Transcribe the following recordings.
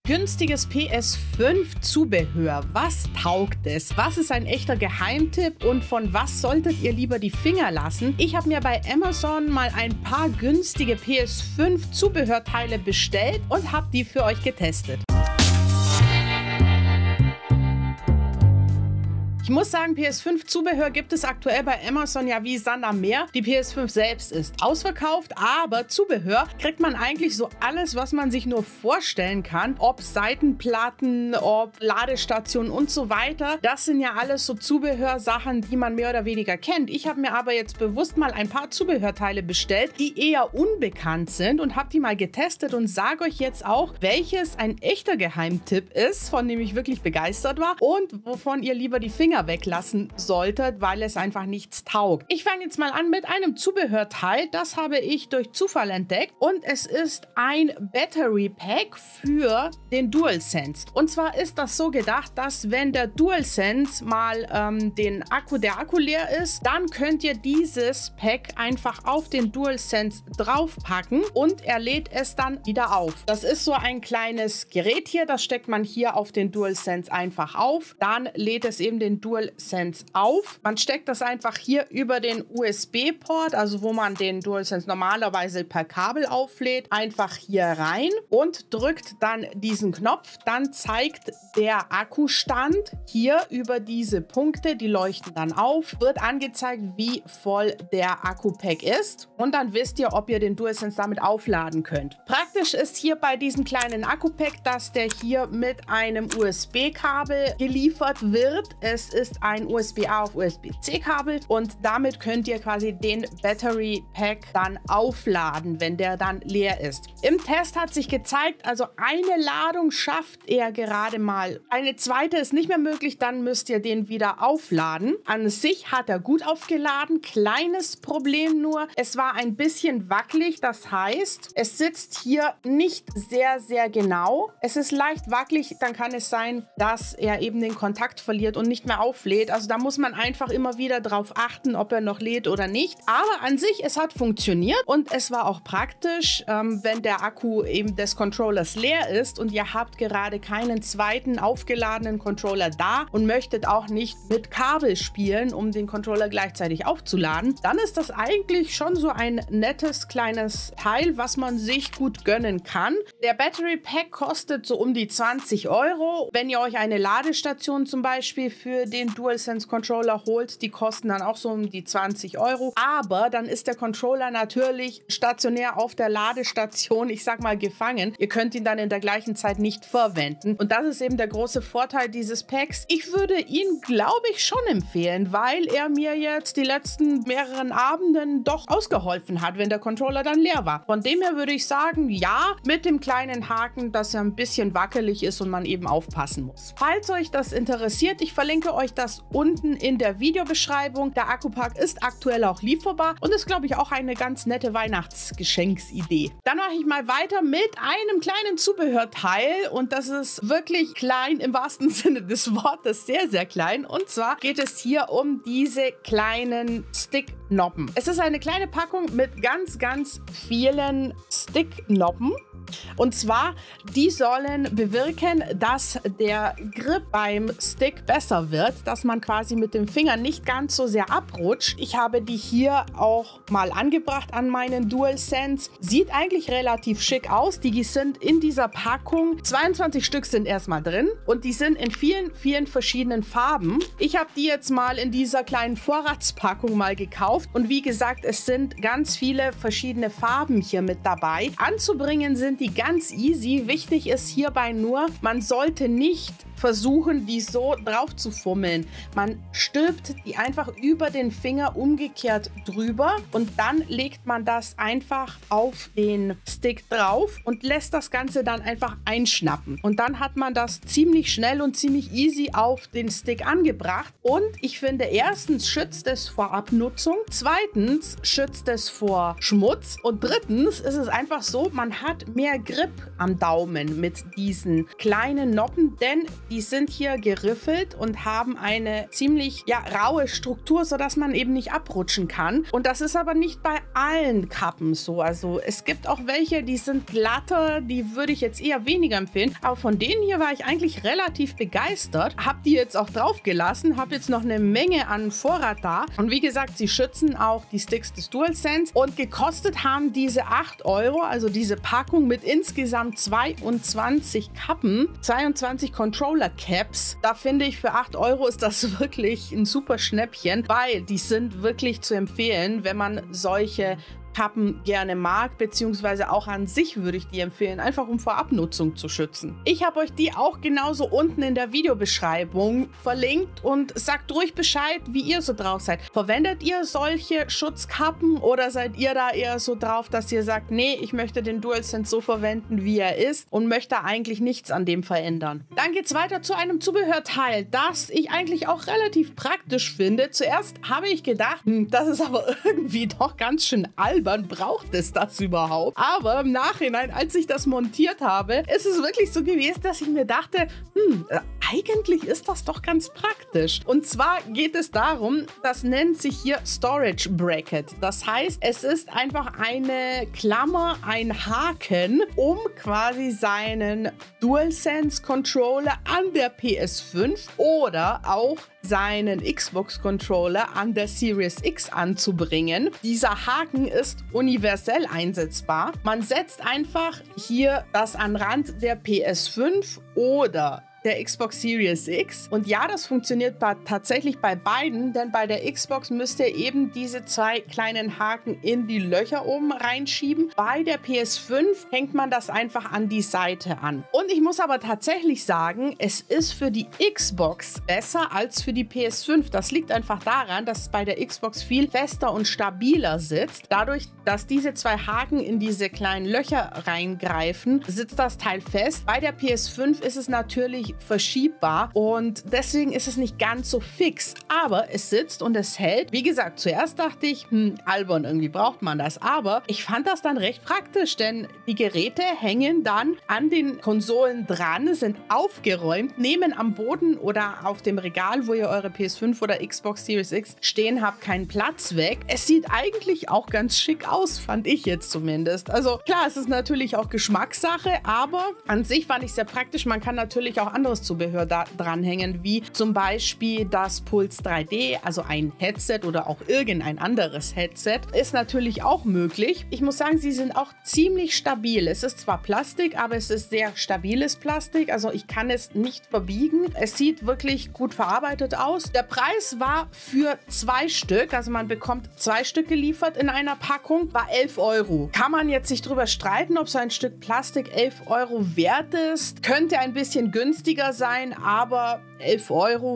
Günstiges PS5 Zubehör. Was taugt es? Was ist ein echter Geheimtipp und von was solltet ihr lieber die Finger lassen? Ich habe mir bei Amazon mal ein paar günstige PS5 Zubehörteile bestellt und habe die für euch getestet. Ich muss sagen, PS5-Zubehör gibt es aktuell bei Amazon ja wie Sand am Meer. Die PS5 selbst ist ausverkauft, aber Zubehör kriegt man eigentlich so alles, was man sich nur vorstellen kann. Ob Seitenplatten, ob Ladestationen und so weiter. Das sind ja alles so Zubehörsachen, die man mehr oder weniger kennt. Ich habe mir aber jetzt bewusst mal ein paar Zubehörteile bestellt, die eher unbekannt sind und habe die mal getestet und sage euch jetzt auch, welches ein echter Geheimtipp ist, von dem ich wirklich begeistert war und wovon ihr lieber die Finger weglassen solltet, weil es einfach nichts taugt. Ich fange jetzt mal an mit einem Zubehörteil. Das habe ich durch Zufall entdeckt und es ist ein Battery Pack für den DualSense. Und zwar ist das so gedacht, dass wenn der DualSense mal der Akku leer ist, dann könnt ihr dieses Pack einfach auf den DualSense draufpacken und er lädt es dann wieder auf. Das ist so ein kleines Gerät hier, das steckt man hier auf den DualSense einfach auf. Dann lädt es eben den DualSense auf. Man steckt das einfach hier über den USB-Port, also wo man den DualSense normalerweise per Kabel auflädt, einfach hier rein und drückt dann diesen Knopf. Dann zeigt der Akkustand hier über diese Punkte, die leuchten dann auf, wird angezeigt, wie voll der Akku-Pack ist und dann wisst ihr, ob ihr den DualSense damit aufladen könnt. Praktisch ist hier bei diesem kleinen Akku-Pack, dass der hier mit einem USB-Kabel geliefert wird. Es ist ein USB-A auf USB-C-Kabel und damit könnt ihr quasi den Battery Pack dann aufladen, wenn der dann leer ist. Im Test hat sich gezeigt, also eine Ladung schafft er gerade mal. Eine zweite ist nicht mehr möglich, dann müsst ihr den wieder aufladen. An sich hat er gut aufgeladen, kleines Problem nur, es war ein bisschen wackelig, das heißt, es sitzt hier nicht sehr, sehr genau. Es ist leicht wackelig, dann kann es sein, dass er eben den Kontakt verliert und nicht mehr auflädt. Also da muss man einfach immer wieder drauf achten, ob er noch lädt oder nicht. Aber an sich, es hat funktioniert und es war auch praktisch, wenn der Akku eben des Controllers leer ist und ihr habt gerade keinen zweiten aufgeladenen Controller da und möchtet auch nicht mit Kabel spielen, um den Controller gleichzeitig aufzuladen, dann ist das eigentlich schon so ein nettes kleines Teil, was man sich gut gönnen kann. Der Battery Pack kostet so um die 20 €. Wenn ihr euch eine Ladestation zum Beispiel für den DualSense Controller holt, die kosten dann auch so um die 20 €. Aber dann ist der Controller natürlich stationär auf der Ladestation, ich sag mal, gefangen. Ihr könnt ihn dann in der gleichen Zeit nicht verwenden. Und das ist eben der große Vorteil dieses Packs. Ich würde ihn, glaube ich, schon empfehlen, weil er mir jetzt die letzten mehreren Abenden doch ausgeholfen hat, wenn der Controller dann leer war. Von dem her würde ich sagen, ja, mit dem kleinen Haken, dass er ein bisschen wackelig ist und man eben aufpassen muss. Falls euch das interessiert, ich verlinke euch das unten in der Videobeschreibung. Der Akkupack ist aktuell auch lieferbar und ist, glaube ich, auch eine ganz nette Weihnachtsgeschenksidee. Dann mache ich mal weiter mit einem kleinen Zubehörteil und das ist wirklich klein im wahrsten Sinne des Wortes, sehr, sehr klein. Und zwar geht es hier um diese kleinen Sticknoppen. Es ist eine kleine Packung mit ganz, ganz vielen Sticknoppen. Und zwar, die sollen bewirken, dass der Grip beim Stick besser wird, dass man quasi mit dem Finger nicht ganz so sehr abrutscht. Ich habe die hier auch mal angebracht an meinen DualSense. Sieht eigentlich relativ schick aus. Die sind in dieser Packung. 22 Stück sind erstmal drin und die sind in vielen, vielen verschiedenen Farben. Ich habe die jetzt mal in dieser kleinen Vorratspackung mal gekauft und wie gesagt, es sind ganz viele verschiedene Farben hier mit dabei. Anzubringen sind die ganz easy. Wichtig ist hierbei nur, man sollte nicht versuchen, die so drauf zu fummeln. Man stülpt die einfach über den Finger umgekehrt drüber und dann legt man das einfach auf den Stick drauf und lässt das Ganze dann einfach einschnappen. Und dann hat man das ziemlich schnell und ziemlich easy auf den Stick angebracht. Und ich finde, erstens schützt es vor Abnutzung, zweitens schützt es vor Schmutz und drittens ist es einfach so, man hat mehr Grip am Daumen mit diesen kleinen Noppen, denn die sind hier geriffelt und haben eine ziemlich raue Struktur, sodass man eben nicht abrutschen kann. Und das ist aber nicht bei allen Kappen so. Also es gibt auch welche, die sind glatter, die würde ich jetzt eher weniger empfehlen. Aber von denen hier war ich eigentlich relativ begeistert. Hab die jetzt auch drauf gelassen, habe jetzt noch eine Menge an Vorrat da. Und wie gesagt, sie schützen auch die Sticks des DualSense. Und gekostet haben diese 8 €, also diese Packung mit insgesamt 22 Kappen, 22 Controller Caps. Da finde ich, für 8 € ist das wirklich ein super Schnäppchen, weil die sind wirklich zu empfehlen, wenn man solche Kappen gerne mag, beziehungsweise auch an sich würde ich die empfehlen, einfach um vor Abnutzung zu schützen. Ich habe euch die auch genauso unten in der Videobeschreibung verlinkt und sagt ruhig Bescheid, wie ihr so drauf seid. Verwendet ihr solche Schutzkappen oder seid ihr da eher so drauf, dass ihr sagt, nee, ich möchte den DualSense so verwenden, wie er ist und möchte eigentlich nichts an dem verändern. Dann geht es weiter zu einem Zubehörteil, das ich eigentlich auch relativ praktisch finde. Zuerst habe ich gedacht, das ist aber irgendwie doch ganz schön albern. Braucht es das überhaupt? Aber im Nachhinein, als ich das montiert habe, ist es wirklich so gewesen, dass ich mir dachte, eigentlich ist das doch ganz praktisch. Und zwar geht es darum, das nennt sich hier Storage Bracket. Das heißt, es ist einfach eine Klammer, ein Haken, um quasi seinen DualSense Controller an der PS5 oder auch seinen Xbox Controller an der Series X anzubringen. Dieser Haken ist universell einsetzbar. Man setzt einfach hier das an Rand der PS5 oder der Xbox Series X. Und ja, das funktioniert tatsächlich bei beiden, denn bei der Xbox müsst ihr eben diese 2 kleinen Haken in die Löcher oben reinschieben. Bei der PS5 hängt man das einfach an die Seite an. Und ich muss aber tatsächlich sagen, es ist für die Xbox besser als für die PS5. Das liegt einfach daran, dass es bei der Xbox viel fester und stabiler sitzt. Dadurch, dass diese 2 Haken in diese kleinen Löcher reingreifen, sitzt das Teil fest. Bei der PS5 ist es natürlich verschiebbar und deswegen ist es nicht ganz so fix, aber es sitzt und es hält. Wie gesagt, zuerst dachte ich, albern, irgendwie braucht man das, aber ich fand das dann recht praktisch, denn die Geräte hängen dann an den Konsolen dran, sind aufgeräumt, nehmen am Boden oder auf dem Regal, wo ihr eure PS5 oder Xbox Series X stehen habt, keinen Platz weg. Es sieht eigentlich auch ganz schick aus, fand ich jetzt zumindest. Also klar, es ist natürlich auch Geschmackssache, aber an sich fand ich sehr praktisch. Man kann natürlich auch anderes Zubehör da dranhängen, wie zum Beispiel das Puls 3D, also ein Headset oder auch irgendein anderes Headset, ist natürlich auch möglich. Ich muss sagen, sie sind auch ziemlich stabil. Es ist zwar Plastik, aber es ist sehr stabiles Plastik, also ich kann es nicht verbiegen. Es sieht wirklich gut verarbeitet aus. Der Preis war für 2 Stück, also man bekommt 2 Stück geliefert in einer Packung, war 11 €. Kann man jetzt sich drüber streiten, ob so ein Stück Plastik 11 € wert ist. Könnte ein bisschen günstiger sein, aber 11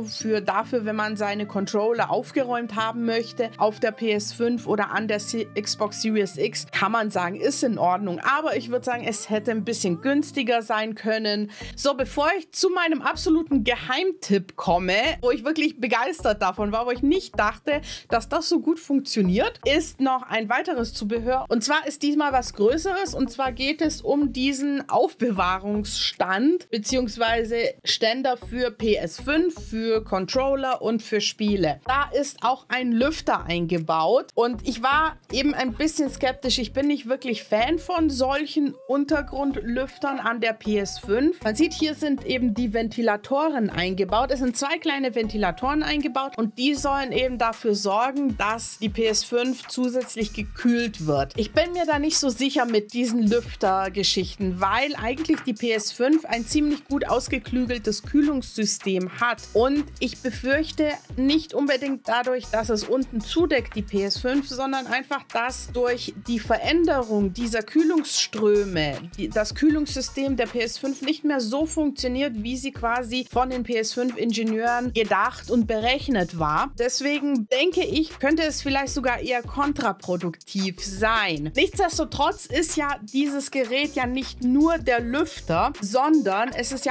€ dafür, wenn man seine Controller aufgeräumt haben möchte, auf der PS5 oder an der Xbox Series X, kann man sagen, ist in Ordnung. Aber ich würde sagen, es hätte ein bisschen günstiger sein können. So, bevor ich zu meinem absoluten Geheimtipp komme, wo ich wirklich begeistert davon war, wo ich nicht dachte, dass das so gut funktioniert, ist noch ein weiteres Zubehör. Und zwar ist diesmal was Größeres, und zwar geht es um diesen Aufbewahrungsstand bzw. Ständer für PS5, für Controller und für Spiele. Da ist auch ein Lüfter eingebaut und ich war eben ein bisschen skeptisch. Ich bin nicht wirklich Fan von solchen Untergrundlüftern an der PS5. Man sieht, hier sind eben die Ventilatoren eingebaut. Es sind 2 kleine Ventilatoren eingebaut und die sollen eben dafür sorgen, dass die PS5 zusätzlich gekühlt wird. Ich bin mir da nicht so sicher mit diesen Lüftergeschichten, weil eigentlich die PS5 ein ziemlich gut ausgeklügeltes Kühlungssystem hat und ich befürchte nicht unbedingt dadurch, dass es unten zudeckt, die PS5, sondern einfach, dass durch die Veränderung dieser Kühlungsströme das Kühlungssystem der PS5 nicht mehr so funktioniert, wie sie quasi von den PS5-Ingenieuren gedacht und berechnet war. Deswegen denke ich, könnte es vielleicht sogar eher kontraproduktiv sein. Nichtsdestotrotz ist ja dieses Gerät ja nicht nur der Lüfter, sondern es ist ja auch ein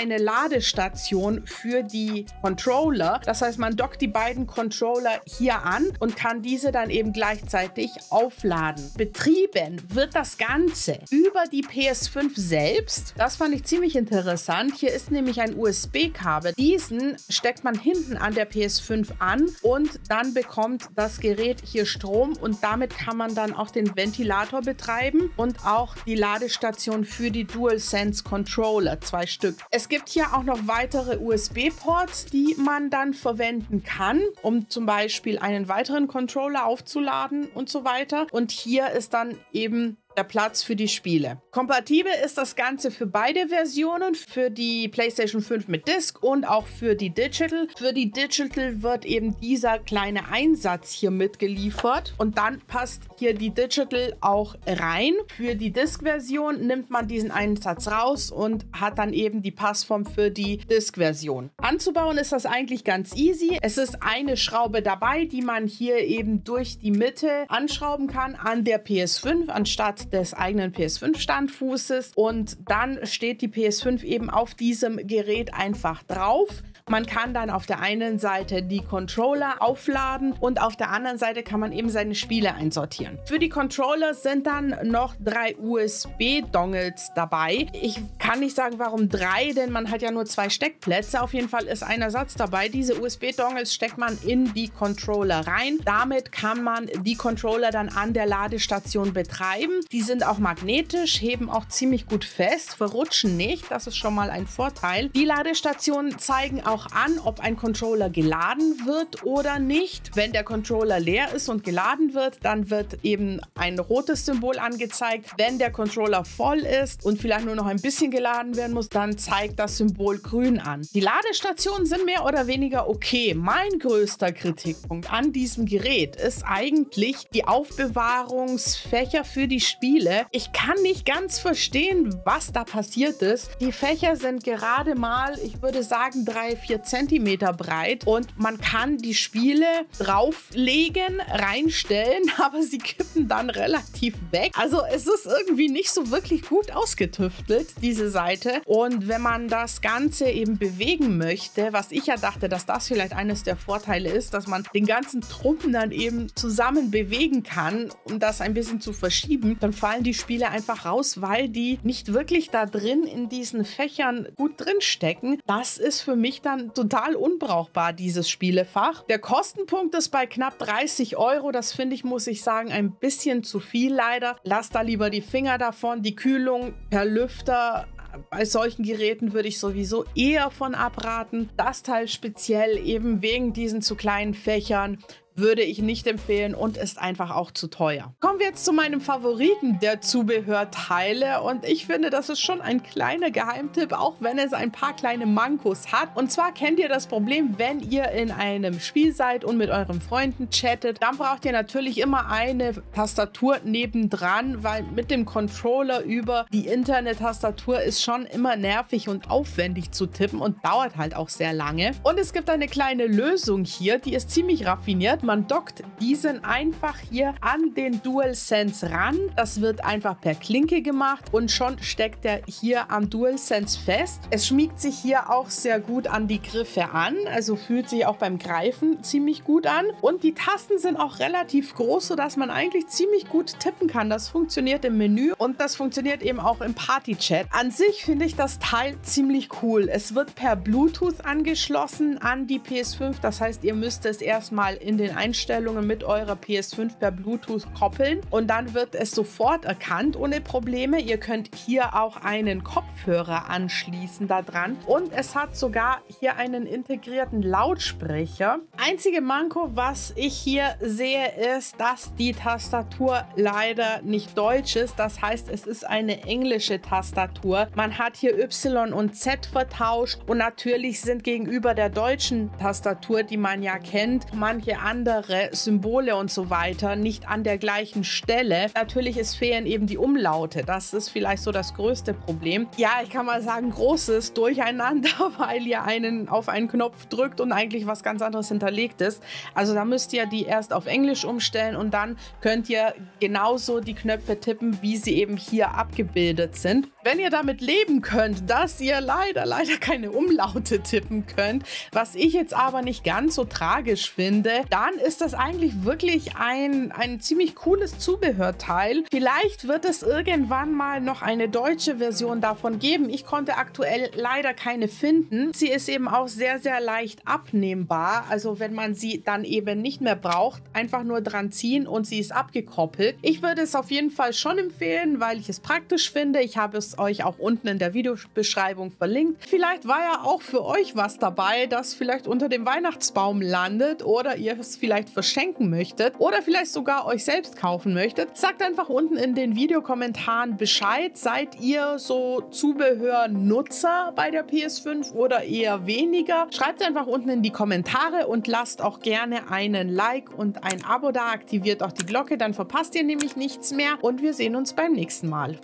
eine Ladestation für die Controller. Das heißt, man dockt die beiden Controller hier an und kann diese dann eben gleichzeitig aufladen. Betrieben wird das Ganze über die PS5 selbst. Das fand ich ziemlich interessant. Hier ist nämlich ein USB-Kabel. Diesen steckt man hinten an der PS5 an und dann bekommt das Gerät hier Strom und damit kann man dann auch den Ventilator betreiben und auch die Ladestation für die DualSense Controller, 2 Stück. Es gibt hier auch noch weitere USB-Ports, die man dann verwenden kann, um zum Beispiel einen weiteren Controller aufzuladen und so weiter. Und hier ist dann eben der Platz für die Spiele. Kompatibel ist das Ganze für beide Versionen, für die PlayStation 5 mit Disc und auch für die Digital. Für die Digital wird eben dieser kleine Einsatz hier mitgeliefert und dann passt hier die Digital auch rein. Für die Disc-Version nimmt man diesen Einsatz raus und hat dann eben die Passform für die Disc-Version. Anzubauen ist das eigentlich ganz easy. Es ist eine Schraube dabei, die man hier eben durch die Mitte anschrauben kann an der PS5 anstatt des eigenen PS5-Standfußes und dann steht die PS5 eben auf diesem Gerät einfach drauf. Man kann dann auf der einen Seite die Controller aufladen und auf der anderen Seite kann man eben seine Spiele einsortieren. Für die Controller sind dann noch 3 USB-Dongles dabei. Ich kann nicht sagen, warum 3, denn man hat ja nur 2 Steckplätze. Auf jeden Fall ist ein Ersatz dabei. Diese USB-Dongles steckt man in die Controller rein. Damit kann man die Controller dann an der Ladestation betreiben. Die sind auch magnetisch, heben auch ziemlich gut fest, verrutschen nicht. Das ist schon mal ein Vorteil. Die Ladestationen zeigen auch an, ob ein Controller geladen wird oder nicht. Wenn der Controller leer ist und geladen wird, dann wird eben ein rotes Symbol angezeigt. Wenn der Controller voll ist und vielleicht nur noch ein bisschen geladen werden muss, dann zeigt das Symbol grün an. Die Ladestationen sind mehr oder weniger okay. Mein größter Kritikpunkt an diesem Gerät ist eigentlich die Aufbewahrungsfächer für die Spiele. Ich kann nicht ganz verstehen, was da passiert ist. Die Fächer sind gerade mal, ich würde sagen, 3-4 Zentimeter breit und man kann die Spiele drauflegen, reinstellen, aber sie kippen dann relativ weg. Also es ist irgendwie nicht so wirklich gut ausgetüftelt, diese Seite. Und wenn man das Ganze eben bewegen möchte, was ich ja dachte, dass das vielleicht eines der Vorteile ist, dass man den ganzen Truppen dann eben zusammen bewegen kann, um das ein bisschen zu verschieben, dann fallen die Spiele einfach raus, weil die nicht wirklich da drin in diesen Fächern gut drin stecken. Das ist für mich dann total unbrauchbar, dieses Spielefach. Der Kostenpunkt ist bei knapp 30 Euro. Das finde ich, muss ich sagen, ein bisschen zu viel leider. Lasst da lieber die Finger davon. Die Kühlung per Lüfter bei solchen Geräten würde ich sowieso eher von abraten. Das Teil speziell eben wegen diesen zu kleinen Fächern würde ich nicht empfehlen und ist einfach auch zu teuer. Kommen wir jetzt zu meinem Favoriten der Zubehörteile und ich finde, das ist schon ein kleiner Geheimtipp, auch wenn es ein paar kleine Mankos hat. Und zwar kennt ihr das Problem, wenn ihr in einem Spiel seid und mit euren Freunden chattet, dann braucht ihr natürlich immer eine Tastatur nebendran, weil mit dem Controller über die interne Tastatur ist schon immer nervig und aufwendig zu tippen und dauert halt auch sehr lange. Und es gibt eine kleine Lösung hier, die ist ziemlich raffiniert. Man dockt diesen einfach hier an den DualSense ran. Das wird einfach per Klinke gemacht und schon steckt er hier am DualSense fest. Es schmiegt sich hier auch sehr gut an die Griffe an, also fühlt sich auch beim Greifen ziemlich gut an. Und die Tasten sind auch relativ groß, sodass man eigentlich ziemlich gut tippen kann. Das funktioniert im Menü und das funktioniert eben auch im Party-Chat. An sich finde ich das Teil ziemlich cool. Es wird per Bluetooth angeschlossen an die PS5. Das heißt, ihr müsst es erstmal in den Einstellungen mit eurer PS5 per Bluetooth koppeln und dann wird es sofort erkannt ohne Probleme. Ihr könnt hier auch einen Kopfhörer anschließen da dran und es hat sogar hier einen integrierten Lautsprecher. Einzige Manko, was ich hier sehe, ist, dass die Tastatur leider nicht deutsch ist. Das heißt, es ist eine englische Tastatur. Man hat hier Y und Z vertauscht und natürlich sind gegenüber der deutschen Tastatur, die man ja kennt, manche andere Symbole und so weiter nicht an der gleichen Stelle. Natürlich, es fehlen eben die Umlaute. Das ist vielleicht so das größte Problem. Ja, ich kann mal sagen, großes Durcheinander, weil ihr auf einen Knopf drückt und eigentlich was ganz anderes hinterlegt ist. Also da müsst ihr die erst auf Englisch umstellen und dann könnt ihr genauso die Knöpfe tippen, wie sie eben hier abgebildet sind. Wenn ihr damit leben könnt, dass ihr leider keine Umlaute tippen könnt, was ich jetzt aber nicht ganz so tragisch finde, dann ist das eigentlich wirklich ein ziemlich cooles Zubehörteil. Vielleicht wird es irgendwann mal noch eine deutsche Version davon geben. Ich konnte aktuell leider keine finden. Sie ist eben auch sehr, sehr leicht abnehmbar. Also wenn man sie dann eben nicht mehr braucht, einfach nur dran ziehen und sie ist abgekoppelt. Ich würde es auf jeden Fall schon empfehlen, weil ich es praktisch finde. Ich habe es euch auch unten in der Videobeschreibung verlinkt. Vielleicht war ja auch für euch was dabei, das vielleicht unter dem Weihnachtsbaum landet oder ihr es vielleicht verschenken möchtet oder vielleicht sogar euch selbst kaufen möchtet. Sagt einfach unten in den Videokommentaren Bescheid. Seid ihr so Zubehörnutzer bei der PS5 oder eher weniger? Schreibt es einfach unten in die Kommentare und lasst auch gerne einen Like und ein Abo da. Aktiviert auch die Glocke, dann verpasst ihr nämlich nichts mehr und wir sehen uns beim nächsten Mal.